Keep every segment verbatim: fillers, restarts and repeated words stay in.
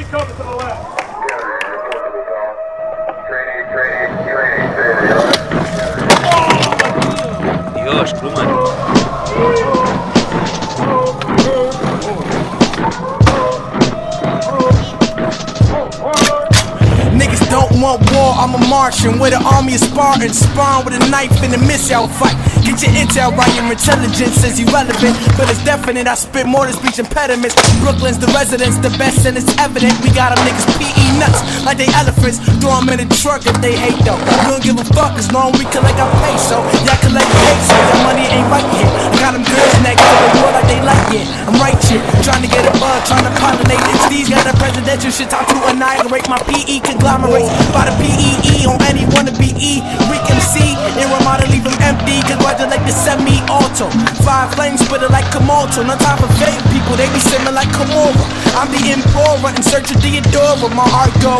coming to the left. Dios, Truman. Niggas don't want war, I'm a Martian with an army of Spartans, spawn with a knife in a missile fight. Get your intel right, your intelligence is irrelevant, but it's definite. I spit more than speech impediments. Brooklyn's the residence, the best, and it's evident. We got them niggas P E nuts like they elephants. Throw them in the truck if they hate though. We don't give a fuck as long as we collect our peso. Y'all collect peso, that money ain't right here. I got them girls next to the world like they like it. I'm right here, trying to get a bug, trying to pollinate. Steve's got a presidential shit, time to annihilate my P E conglomerates. By the P E E on any wannabe E. Rick M C, and Ramada leave them empty. Congratulate the semi-auto. Five flames, spit it like Komodo. No time for fake people, they be simming like Komora. I'm the Emperor in search of Theodora. My heart go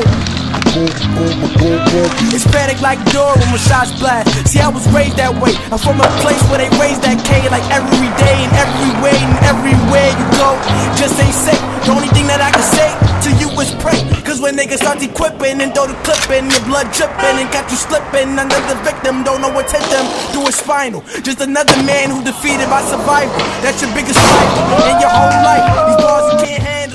Hispanic like Dora when shots blast. See, I was raised that way. I'm from a place where they raise that K like every day and every way and everywhere you go. Just ain't safe. The only thing that I can say to you is pray. Cause when niggas start equipping and throw the clip in, your blood dripping and got you slipping under the victim. Don't know what hit them through his spinal. Just another man who defeated by survival. That's your biggest fight in your whole life. These bars you can't handle.